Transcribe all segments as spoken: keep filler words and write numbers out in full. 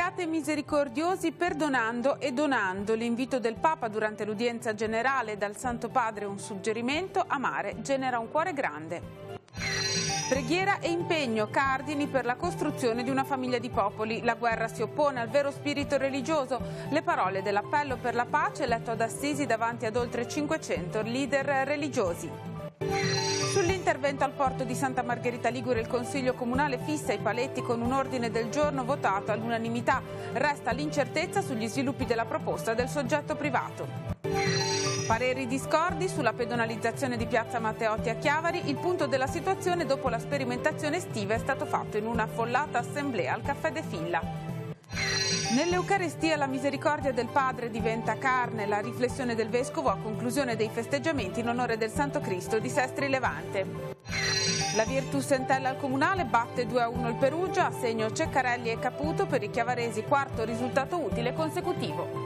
Siate misericordiosi perdonando e donando. L'invito del Papa durante l'udienza generale. Dal Santo Padre un suggerimento: amare genera un cuore grande. Preghiera e impegno, cardini per la costruzione di una famiglia di popoli. La guerra si oppone al vero spirito religioso. Le parole dell'appello per la pace letto ad Assisi davanti ad oltre cinquecento leader religiosi. Sull'intervento al porto di Santa Margherita Ligure il Consiglio Comunale fissa i paletti con un ordine del giorno votato all'unanimità. Resta l'incertezza sugli sviluppi della proposta del soggetto privato. Pareri discordi sulla pedonalizzazione di Piazza Matteotti a Chiavari. Il punto della situazione dopo la sperimentazione estiva è stato fatto in una affollata assemblea al Caffè de Filla. Nell'Eucaristia la misericordia del Padre diventa carne. La riflessione del Vescovo a conclusione dei festeggiamenti in onore del Santo Cristo di Sestri Levante. La Virtus Entella al Comunale batte due a uno il Perugia, a segno Ceccarelli e Caputo per i chiavaresi, quarto risultato utile consecutivo.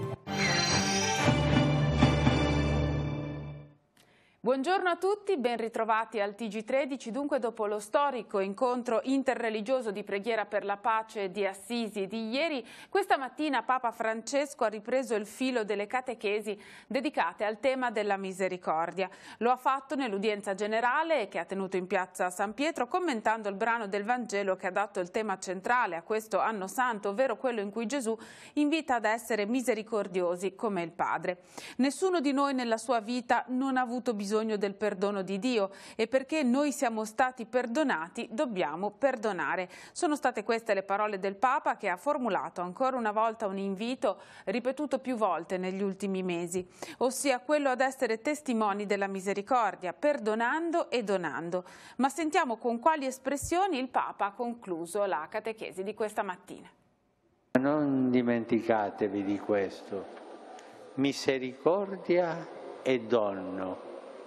Buongiorno a tutti, ben ritrovati al T G tredici. Dunque, dopo lo storico incontro interreligioso di preghiera per la pace di Assisi di ieri, questa mattina Papa Francesco ha ripreso il filo delle catechesi dedicate al tema della misericordia. Lo ha fatto nell'udienza generale che ha tenuto in piazza San Pietro, commentando il brano del Vangelo che ha dato il tema centrale a questo anno santo, ovvero quello in cui Gesù invita ad essere misericordiosi come il Padre. Nessuno di noi nella sua vita non ha avuto bisogno bisogno del perdono di Dio, e perché noi siamo stati perdonati dobbiamo perdonare. Sono state queste le parole del Papa, che ha formulato ancora una volta un invito ripetuto più volte negli ultimi mesi, ossia quello ad essere testimoni della misericordia, perdonando e donando. Ma sentiamo con quali espressioni il Papa ha concluso la catechesi di questa mattina. Non dimenticatevi di questo: misericordia e dono.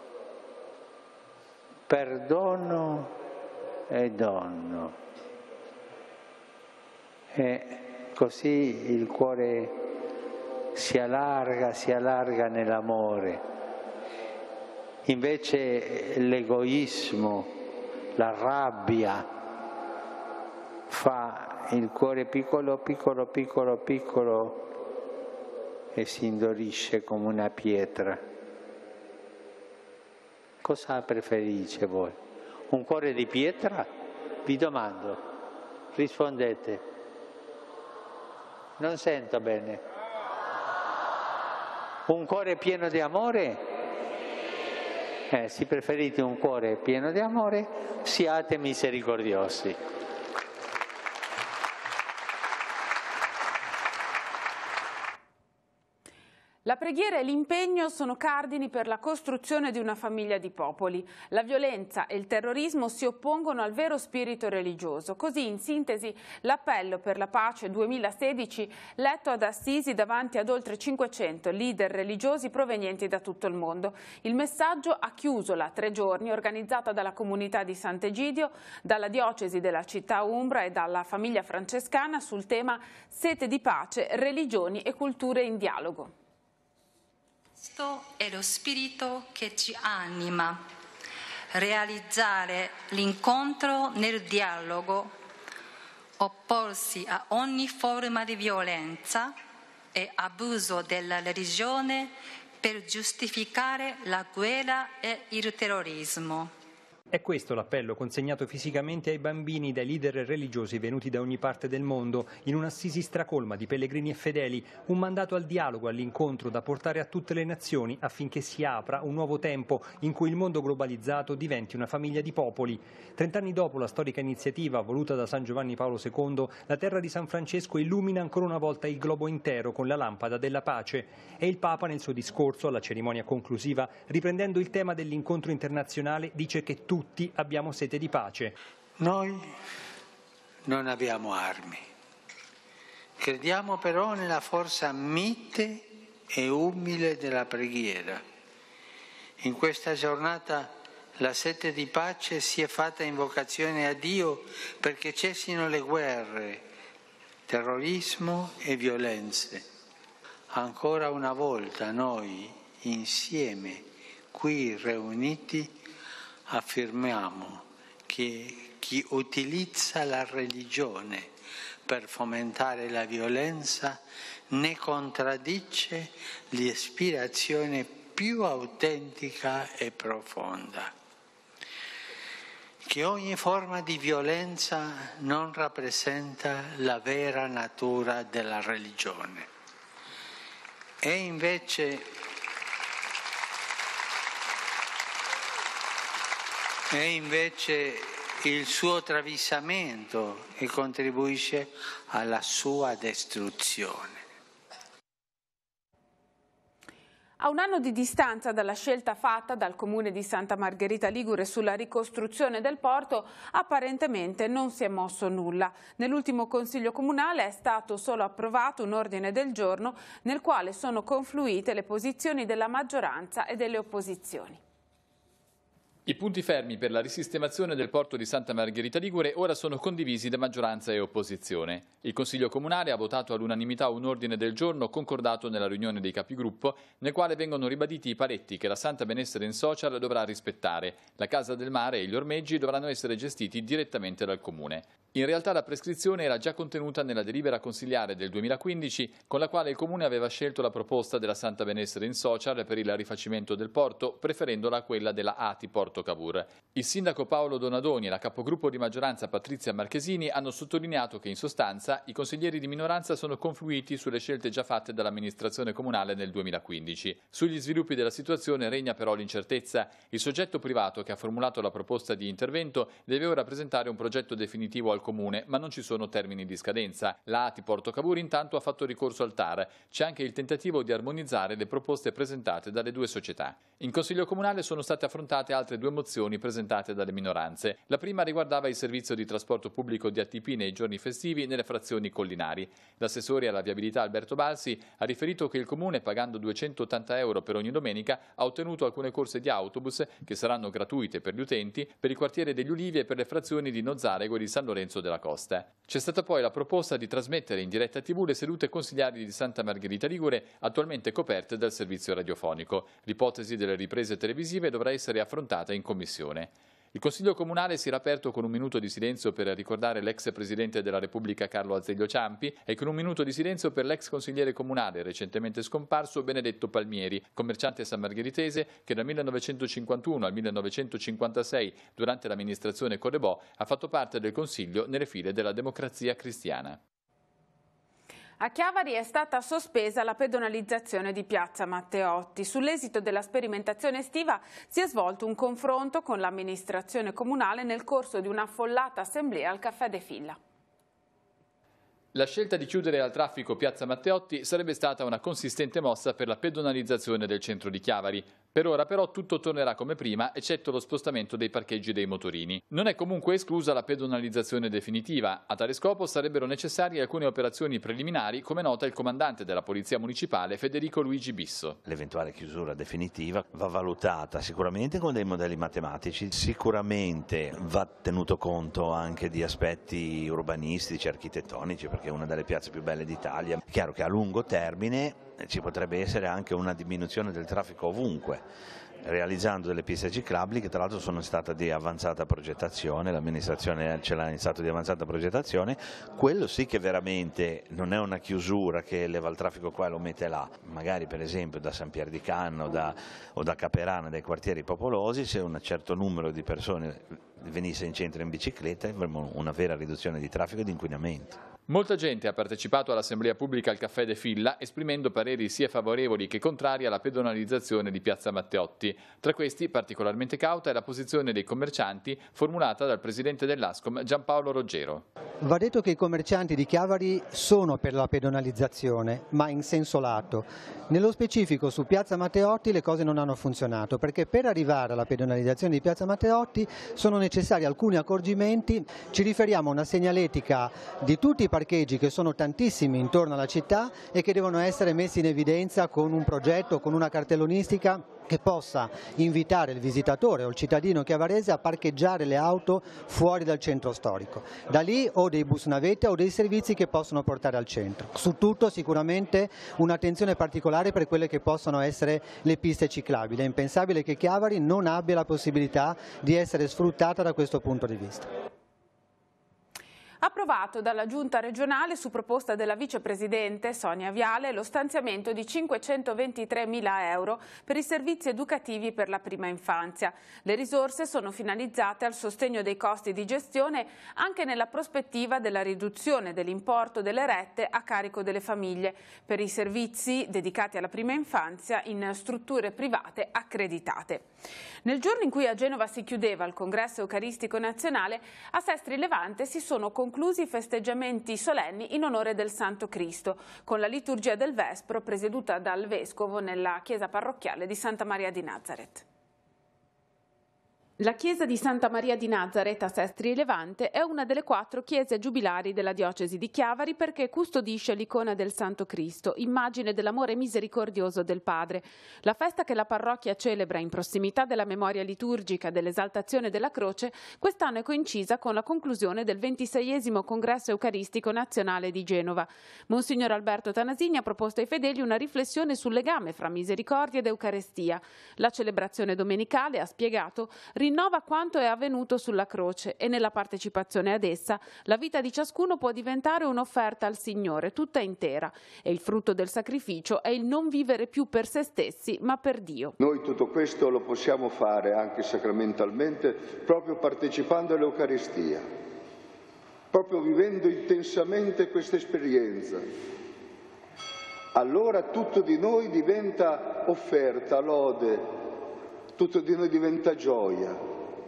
Perdono e dono, e così il cuore si allarga, si allarga nell'amore. Invece l'egoismo, la rabbia fa il cuore piccolo, piccolo, piccolo, piccolo e si indorisce come una pietra. Cosa preferisce voi? Un cuore di pietra? Vi domando, rispondete. Non sento bene. Un cuore pieno di amore? Eh, se preferite un cuore pieno di amore, siate misericordiosi. La preghiera e l'impegno sono cardini per la costruzione di una famiglia di popoli. La violenza e il terrorismo si oppongono al vero spirito religioso. Così, in sintesi, l'appello per la pace duemilasedici, letto ad Assisi davanti ad oltre cinquecento leader religiosi provenienti da tutto il mondo. Il messaggio ha chiuso la tre giorni organizzata dalla comunità di Sant'Egidio, dalla diocesi della città Umbra e dalla famiglia francescana sul tema Sete di pace, religioni e culture in dialogo. Questo è lo spirito che ci anima, realizzare l'incontro nel dialogo, opporsi a ogni forma di violenza e abuso della religione per giustificare la guerra e il terrorismo. È questo l'appello consegnato fisicamente ai bambini dai leader religiosi venuti da ogni parte del mondo, in un'Assisi stracolma di pellegrini e fedeli, un mandato al dialogo, all'incontro da portare a tutte le nazioni affinché si apra un nuovo tempo in cui il mondo globalizzato diventi una famiglia di popoli. Trent'anni dopo la storica iniziativa voluta da San Giovanni Paolo secondo, la terra di San Francesco illumina ancora una volta il globo intero con la lampada della pace, e il Papa nel suo discorso alla cerimonia conclusiva, riprendendo il tema dell'incontro internazionale, dice che tutti Tutti abbiamo sete di pace. Noi non abbiamo armi, crediamo però nella forza mite e umile della preghiera. In questa giornata la sete di pace si è fatta invocazione a Dio perché cessino le guerre, terrorismo e violenze. Ancora una volta noi, insieme, qui riuniti, affermiamo che chi utilizza la religione per fomentare la violenza ne contraddice l'ispirazione più autentica e profonda. Che ogni forma di violenza non rappresenta la vera natura della religione. E invece, e invece il suo travisamento e contribuisce alla sua distruzione. A un anno di distanza dalla scelta fatta dal Comune di Santa Margherita Ligure sulla ricostruzione del porto, apparentemente non si è mosso nulla. Nell'ultimo Consiglio Comunale è stato solo approvato un ordine del giorno nel quale sono confluite le posizioni della maggioranza e delle opposizioni. I punti fermi per la risistemazione del porto di Santa Margherita Ligure ora sono condivisi da maggioranza e opposizione. Il Consiglio Comunale ha votato all'unanimità un ordine del giorno concordato nella riunione dei capigruppo, nel quale vengono ribaditi i paletti che la Santa Benessere in Social dovrà rispettare. La Casa del Mare e gli ormeggi dovranno essere gestiti direttamente dal Comune. In realtà la prescrizione era già contenuta nella delibera consiliare del duemilaquindici, con la quale il Comune aveva scelto la proposta della Santa Benessere in Social per il rifacimento del porto, preferendola a quella della A T I Porto Cavour. Il sindaco Paolo Donadoni e la capogruppo di maggioranza Patrizia Marchesini hanno sottolineato che in sostanza i consiglieri di minoranza sono confluiti sulle scelte già fatte dall'amministrazione comunale nel duemilaquindici. Sugli sviluppi della situazione regna però l'incertezza. Il soggetto privato che ha formulato la proposta di intervento deve ora presentare un progetto definitivo al Comune, ma non ci sono termini di scadenza. La A T I Porto Cavour intanto ha fatto ricorso al T A R. C'è anche il tentativo di armonizzare le proposte presentate dalle due società. In Consiglio Comunale sono state affrontate altre due mozioni presentate dalle minoranze. La prima riguardava il servizio di trasporto pubblico di A T P nei giorni festivi nelle frazioni collinari. L'assessore alla viabilità Alberto Balsi ha riferito che il Comune, pagando duecentottanta euro per ogni domenica, ha ottenuto alcune corse di autobus che saranno gratuite per gli utenti per il quartiere degli Ulivi e per le frazioni di Nozzaregoli di San Lorenzo della Costa. C'è stata poi la proposta di trasmettere in diretta tivù le sedute consiliari di Santa Margherita Ligure, attualmente coperte dal servizio radiofonico. L'ipotesi delle riprese televisive dovrà essere affrontata in commissione. Il Consiglio Comunale si era aperto con un minuto di silenzio per ricordare l'ex Presidente della Repubblica Carlo Azeglio Ciampi e con un minuto di silenzio per l'ex consigliere comunale recentemente scomparso Benedetto Palmieri, commerciante sammargheritese che dal millenovecentocinquantuno al millenovecentocinquantasei, durante l'amministrazione Correbò, ha fatto parte del Consiglio nelle file della Democrazia Cristiana. A Chiavari è stata sospesa la pedonalizzazione di Piazza Matteotti. Sull'esito della sperimentazione estiva si è svolto un confronto con l'amministrazione comunale nel corso di un'affollata assemblea al Caffè de Filla. La scelta di chiudere al traffico Piazza Matteotti sarebbe stata una consistente mossa per la pedonalizzazione del centro di Chiavari. Per ora però tutto tornerà come prima, eccetto lo spostamento dei parcheggi dei motorini. Non è comunque esclusa la pedonalizzazione definitiva. A tale scopo sarebbero necessarie alcune operazioni preliminari, come nota il comandante della Polizia Municipale Federico Luigi Bisso. L'eventuale chiusura definitiva va valutata sicuramente con dei modelli matematici, sicuramente va tenuto conto anche di aspetti urbanistici, architettonici, perché è una delle piazze più belle d'Italia. È chiaro che a lungo termine ci potrebbe essere anche una diminuzione del traffico ovunque, realizzando delle piste ciclabili che tra l'altro sono state di avanzata progettazione, l'amministrazione ce l'ha in stato di avanzata progettazione. Quello sì che veramente non è una chiusura che leva il traffico qua e lo mette là, magari per esempio da San Pier di Canno da, o da Caperana, dai quartieri popolosi, se un certo numero di persone venisse in centro in bicicletta avremmo una vera riduzione di traffico e di inquinamento. Molta gente ha partecipato all'assemblea pubblica al Caffè de Filla, esprimendo pareri sia favorevoli che contrari alla pedonalizzazione di Piazza Matteotti. Tra questi, particolarmente cauta è la posizione dei commercianti formulata dal presidente dell'Ascom Giampaolo Roggero. Va detto che i commercianti di Chiavari sono per la pedonalizzazione, ma in senso lato. Nello specifico su Piazza Matteotti le cose non hanno funzionato, perché per arrivare alla pedonalizzazione di Piazza Matteotti sono necessari alcuni accorgimenti. Ci riferiamo a una segnaletica di tutti i parcheggi, che sono tantissimi intorno alla città e che devono essere messi in evidenza con un progetto, con una cartellonistica che possa invitare il visitatore o il cittadino chiavarese a parcheggiare le auto fuori dal centro storico. Da lì o dei bus navetta o dei servizi che possono portare al centro. Su tutto sicuramente un'attenzione particolare per quelle che possono essere le piste ciclabili. È impensabile che Chiavari non abbia la possibilità di essere sfruttata da questo punto di vista. Approvato dalla Giunta regionale su proposta della vicepresidente Sonia Viale lo stanziamento di cinquecentoventitremila euro per i servizi educativi per la prima infanzia. Le risorse sono finalizzate al sostegno dei costi di gestione anche nella prospettiva della riduzione dell'importo delle rette a carico delle famiglie per i servizi dedicati alla prima infanzia in strutture private accreditate. Nel giorno in cui a Genova si chiudeva il Congresso Eucaristico Nazionale, a Sestri Levante si sono conclusi i festeggiamenti solenni in onore del Santo Cristo, con la liturgia del Vespro presieduta dal Vescovo nella chiesa parrocchiale di Santa Maria di Nazareth. La chiesa di Santa Maria di Nazareth a Sestri Levante è una delle quattro chiese giubilari della diocesi di Chiavari perché custodisce l'icona del Santo Cristo, immagine dell'amore misericordioso del Padre. La festa che la parrocchia celebra in prossimità della memoria liturgica dell'esaltazione della croce quest'anno è coincisa con la conclusione del ventiseiesimo Congresso Eucaristico Nazionale di Genova. Monsignor Alberto Tanasini ha proposto ai fedeli una riflessione sul legame fra misericordia ed Eucaristia. La celebrazione domenicale, ha spiegato, rinnova quanto è avvenuto sulla croce e nella partecipazione ad essa la vita di ciascuno può diventare un'offerta al Signore tutta intera e il frutto del sacrificio è il non vivere più per se stessi ma per Dio. Noi tutto questo lo possiamo fare anche sacramentalmente proprio partecipando all'Eucaristia, proprio vivendo intensamente questa esperienza. Allora tutto di noi diventa offerta, lode, tutto di noi diventa gioia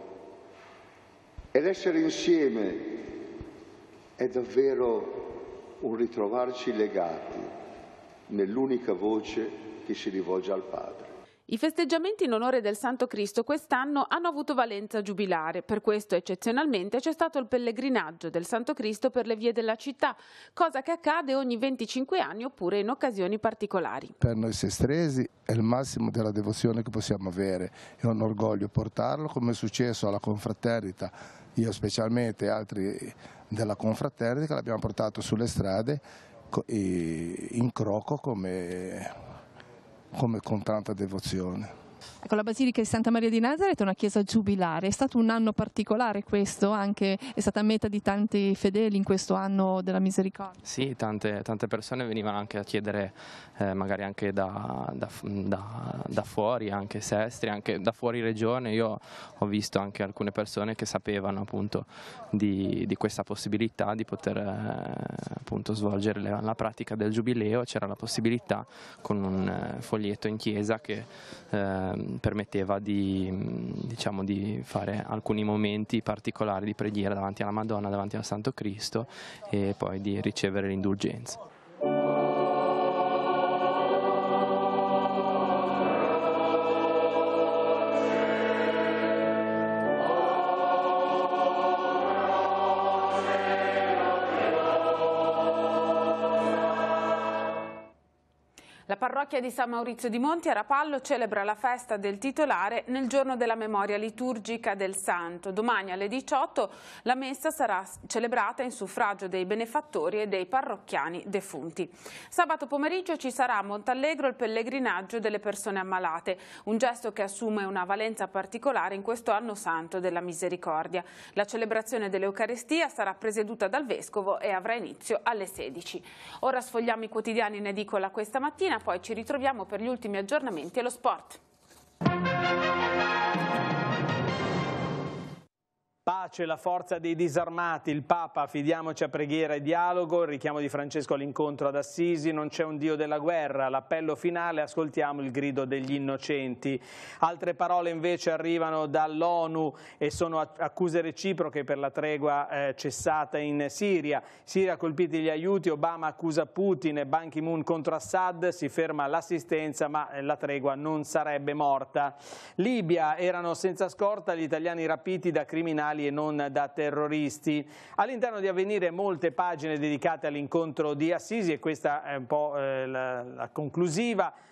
ed essere insieme è davvero un ritrovarci legati nell'unica voce che si rivolge al Padre. I festeggiamenti in onore del Santo Cristo quest'anno hanno avuto valenza giubilare, per questo eccezionalmente c'è stato il pellegrinaggio del Santo Cristo per le vie della città, cosa che accade ogni venticinque anni oppure in occasioni particolari. Per noi sestresi è il massimo della devozione che possiamo avere, è un orgoglio portarlo come è successo alla confraternita, io specialmente e altri della confraternita l'abbiamo portato sulle strade in croco come... come con tanta devozione. Ecco, la Basilica di Santa Maria di Nazareth è una chiesa giubilare, è stato un anno particolare questo, anche è stata meta di tanti fedeli in questo anno della misericordia. Sì, tante, tante persone venivano anche a chiedere, eh, magari anche da, da, da, da fuori, anche Sestri, anche da fuori regione. Io ho visto anche alcune persone che sapevano appunto di, di questa possibilità di poter eh, appunto svolgere la, la pratica del giubileo. C'era la possibilità con un eh, foglietto in chiesa che eh, permetteva di, diciamo, di fare alcuni momenti particolari di preghiera davanti alla Madonna, davanti al Santo Cristo e poi di ricevere l'indulgenza. La parrocchia di San Maurizio di Monti a Rapallo celebra la festa del titolare nel giorno della memoria liturgica del Santo. Domani alle diciotto la messa sarà celebrata in suffragio dei benefattori e dei parrocchiani defunti. Sabato pomeriggio ci sarà a Montallegro il pellegrinaggio delle persone ammalate, un gesto che assume una valenza particolare in questo anno santo della misericordia. La celebrazione dell'Eucaristia sarà presieduta dal Vescovo e avrà inizio alle sedici. Ora sfogliamo i quotidiani in edicola questa mattina. Poi ci ritroviamo per gli ultimi aggiornamenti allo sport. Pace, la forza dei disarmati, il Papa, affidiamoci a preghiera e dialogo, il richiamo di Francesco all'incontro ad Assisi, non c'è un Dio della guerra, l'appello finale, ascoltiamo il grido degli innocenti. Altre parole invece arrivano dall'ONU e sono accuse reciproche per la tregua eh, cessata in Siria. Siria colpiti gli aiuti, Obama accusa Putin, Ban Ki-moon contro Assad, si ferma l'assistenza ma la tregua non sarebbe morta. Libia, erano senza scorta gli italiani rapiti da criminali e non da terroristi. All'interno di Avvenire molte pagine dedicate all'incontro di Assisi e questa è un po' eh, la, la conclusiva.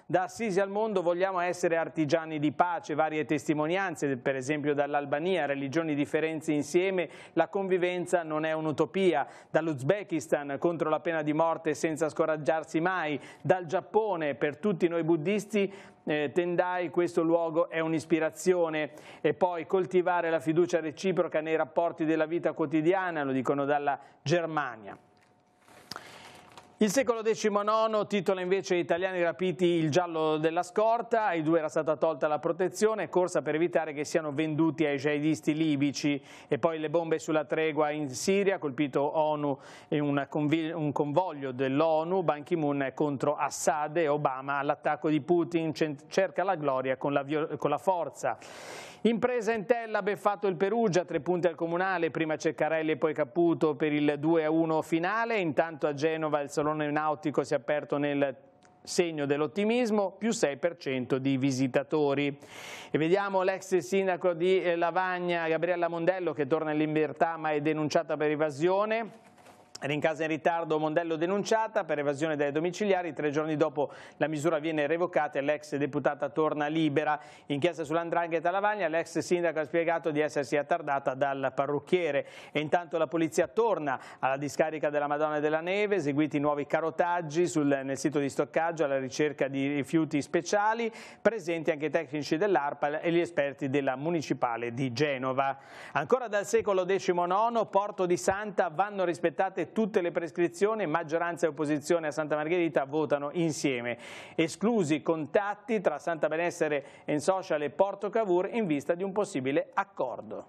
Da Assisi al mondo vogliamo essere artigiani di pace, varie testimonianze, per esempio dall'Albania, religioni differenze insieme, la convivenza non è un'utopia. Dall'Uzbekistan, contro la pena di morte senza scoraggiarsi mai. Dal Giappone, per tutti noi buddisti, eh, Tendai, questo luogo è un'ispirazione. E poi coltivare la fiducia reciproca nei rapporti della vita quotidiana, lo dicono dalla Germania. Il secolo diciannove titola invece Italiani rapiti il giallo della scorta, ai due era stata tolta la protezione, corsa per evitare che siano venduti ai jihadisti libici. E poi le bombe sulla tregua in Siria, colpito ONU e un convoglio dell'ONU, Ban Ki-moon contro Assad e Obama all'attacco di Putin, cerca la gloria con la, con la forza. Impresa Entel ha beffato il Perugia, tre punti al Comunale, prima Ceccarelli e poi Caputo per il due a uno finale. Intanto a Genova il Salone Nautico si è aperto nel segno dell'ottimismo, più sei per cento di visitatori. E vediamo l'ex sindaco di Lavagna, Gabriella Mondello, che torna in libertà ma è denunciata per evasione. Rincasa in ritardo, Mondello denunciata per evasione dai domiciliari, tre giorni dopo la misura viene revocata e l'ex deputata torna libera. Inchiesta sull'andrangheta a Lavagna, l'ex sindaco ha spiegato di essersi attardata dal parrucchiere. E intanto la polizia torna alla discarica della Madonna della Neve, eseguiti nuovi carotaggi sul, nel sito di stoccaggio alla ricerca di rifiuti speciali, presenti anche i tecnici dell'ARPA e gli esperti della Municipale di Genova. Ancora dal secolo diciannove, Porto di Santa, vanno rispettate tutte le prescrizioni, maggioranza e opposizione a Santa Margherita votano insieme. Esclusi contatti tra Santa Benessere e Social e Porto Cavour in vista di un possibile accordo.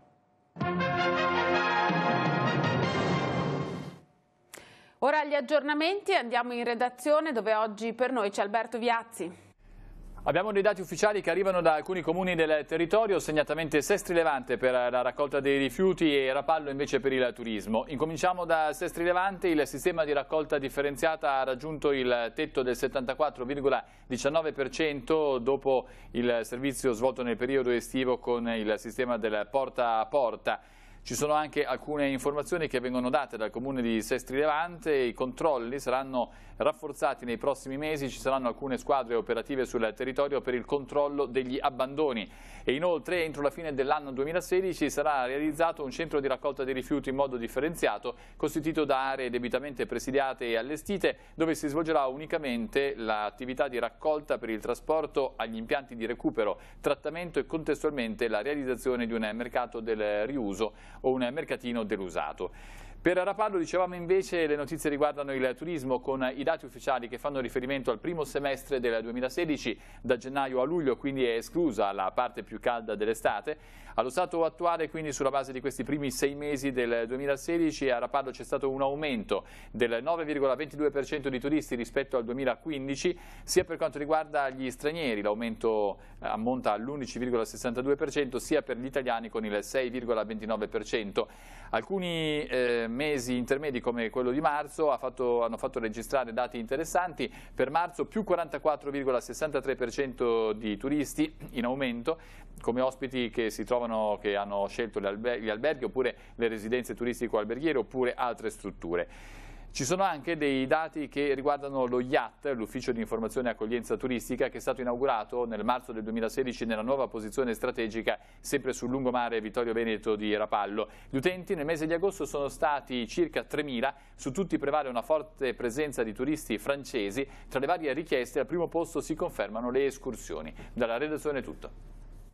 Ora agli aggiornamenti, andiamo in redazione dove oggi per noi c'è Alberto Viazzi. Abbiamo dei dati ufficiali che arrivano da alcuni comuni del territorio, segnatamente Sestri Levante per la raccolta dei rifiuti e Rapallo invece per il turismo. Incominciamo da Sestri Levante, il sistema di raccolta differenziata ha raggiunto il tetto del settantaquattro virgola diciannove per cento dopo il servizio svolto nel periodo estivo con il sistema del porta a porta. Ci sono anche alcune informazioni che vengono date dal comune di Sestri Levante, i controlli saranno rafforzati nei prossimi mesi, ci saranno alcune squadre operative sul territorio per il controllo degli abbandoni e inoltre entro la fine dell'anno duemilasedici sarà realizzato un centro di raccolta dei rifiuti in modo differenziato costituito da aree debitamente presidiate e allestite dove si svolgerà unicamente l'attività di raccolta per il trasporto agli impianti di recupero, trattamento e contestualmente la realizzazione di un mercato del riuso o un mercatino dell'usato. Per Rapallo dicevamo invece le notizie riguardano il turismo con i dati ufficiali che fanno riferimento al primo semestre del duemilasedici, da gennaio a luglio quindi è esclusa la parte più calda dell'estate. Allo stato attuale quindi sulla base di questi primi sei mesi del duemilasedici a Rapallo c'è stato un aumento del nove virgola ventidue per cento di turisti rispetto al duemilaquindici, sia per quanto riguarda gli stranieri l'aumento ammonta all'undici virgola sessantadue per cento, sia per gli italiani con il sei virgola ventinove per cento. Alcuni eh, mesi intermedi come quello di marzo ha fatto, hanno fatto registrare dati interessanti. Per marzo più quarantaquattro virgola sessantatré per cento di turisti in aumento come ospiti che si trovano, che hanno scelto gli alberghi, gli alberghi oppure le residenze turistico-alberghiere oppure altre strutture. Ci sono anche dei dati che riguardano lo I A T, l'Ufficio di Informazione e Accoglienza Turistica, che è stato inaugurato nel marzo del duemilasedici nella nuova posizione strategica sempre sul lungomare Vittorio Veneto di Rapallo. Gli utenti nel mese di agosto sono stati circa tremila, su tutti prevale una forte presenza di turisti francesi. Tra le varie richieste al primo posto si confermano le escursioni. Dalla redazione è tutto.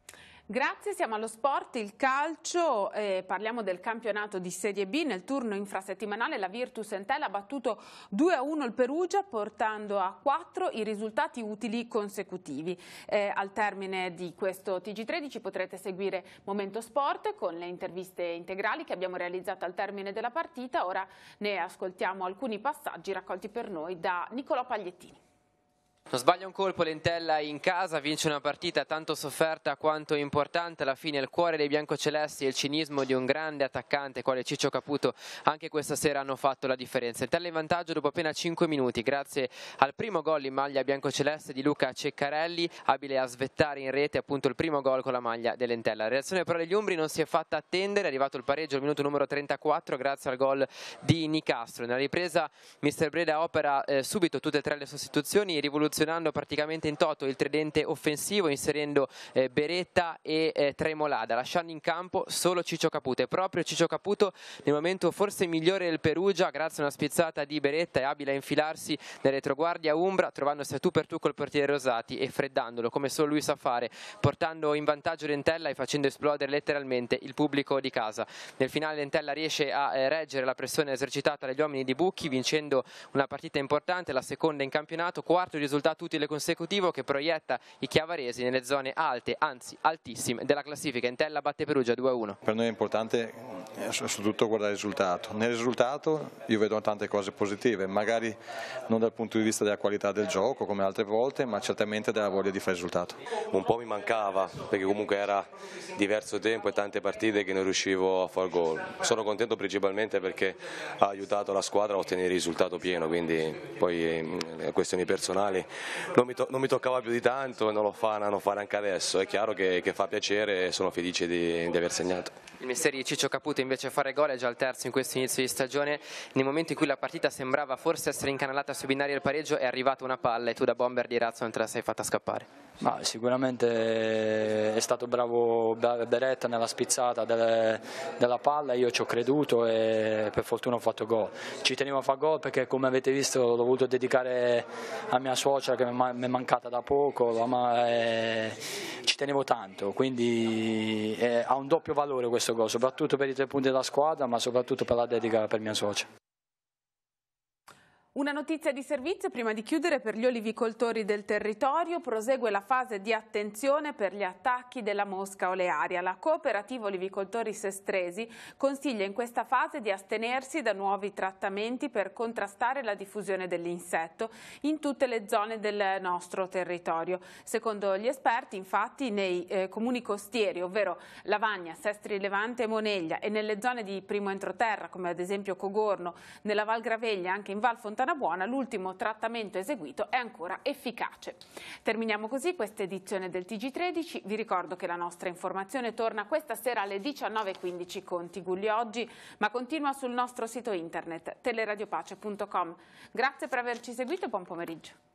Grazie, siamo allo sport, il calcio, eh, parliamo del campionato di Serie B. Nel turno infrasettimanale la Virtus Entel ha battuto due a uno il Perugia portando a quattro i risultati utili consecutivi. Eh, al termine di questo T G tredici potrete seguire Momento Sport con le interviste integrali che abbiamo realizzato al termine della partita. Ora ne ascoltiamo alcuni passaggi raccolti per noi da Nicolò Pagliettini. Non sbaglia un colpo l'Entella in casa, vince una partita tanto sofferta quanto importante. Alla fine il cuore dei biancocelesti e il cinismo di un grande attaccante quale Ciccio Caputo anche questa sera hanno fatto la differenza. Entella in vantaggio dopo appena cinque minuti grazie al primo gol in maglia biancoceleste di Luca Ceccarelli, abile a svettare in rete appunto il primo gol con la maglia dell'Entella. La reazione però degli umbri non si è fatta attendere, è arrivato il pareggio al minuto numero trentaquattro grazie al gol di Nicastro. Nella ripresa mister Breda opera eh, subito tutte e tre le sostituzioni, rivoluzioni rivoluzionando praticamente in toto il tridente offensivo, inserendo eh, Beretta e eh, Tremolada, lasciando in campo solo Ciccio Caputo. E proprio Ciccio Caputo nel momento forse migliore del Perugia, grazie a una spizzata di Beretta, è abile a infilarsi nel retroguardia umbra, trovandosi a tu per tu col portiere Rosati e freddandolo come solo lui sa fare, portando in vantaggio Lentella e facendo esplodere letteralmente il pubblico di casa. Nel finale Lentella riesce a eh, reggere la pressione esercitata dagli uomini di Bucchi, vincendo una partita importante, la seconda in campionato, quarto risultato utile consecutivo che proietta i chiavaresi nelle zone alte, anzi altissime della classifica. Entella batte Perugia due a uno. Per noi è importante soprattutto guardare il risultato. Nel risultato io vedo tante cose positive, magari non dal punto di vista della qualità del gioco come altre volte, ma certamente della voglia di fare risultato. Un po' mi mancava perché comunque era diverso tempo e tante partite che non riuscivo a far gol. Sono contento principalmente perché ha aiutato la squadra a ottenere il risultato pieno, quindi poi le questioni personali non mi, to non mi toccava più di tanto e non lo fanno fare anche adesso. È chiaro che, che fa piacere e sono felice di, di aver segnato. Il mestiere di Ciccio Caputo invece fare gol è già il terzo in questo inizio di stagione. Nel momento in cui la partita sembrava forse essere incanalata sui binari del pareggio è arrivata una palla e tu da bomber di razzo non te la sei fatta scappare. Ma sicuramente è stato bravo Beretta nella spizzata delle, della palla, io ci ho creduto e per fortuna ho fatto gol. Ci tenevo a fare gol perché, come avete visto, l'ho voluto dedicare a mia suocera che mi è mancata da poco, ma eh, ci tenevo tanto, quindi eh, ha un doppio valore questo gol, soprattutto per i tre punti della squadra, ma soprattutto per la dedica per mia suocera. Una notizia di servizio prima di chiudere per gli olivicoltori del territorio. Prosegue la fase di attenzione per gli attacchi della mosca olearia. La cooperativa Olivicoltori Sestresi consiglia in questa fase di astenersi da nuovi trattamenti per contrastare la diffusione dell'insetto in tutte le zone del nostro territorio. Secondo gli esperti, infatti, nei eh, comuni costieri, ovvero Lavagna, Sestri Levante e Moneglia, e nelle zone di primo entroterra, come ad esempio Cogorno, nella Val Graveglia, anche in Val Fontana Buona, l'ultimo trattamento eseguito è ancora efficace. Terminiamo così questa edizione del T G tredici. Vi ricordo che la nostra informazione torna questa sera alle diciannove e quindici con Tigulli Oggi, ma continua sul nostro sito internet teleradiopace punto com. Grazie per averci seguito e buon pomeriggio.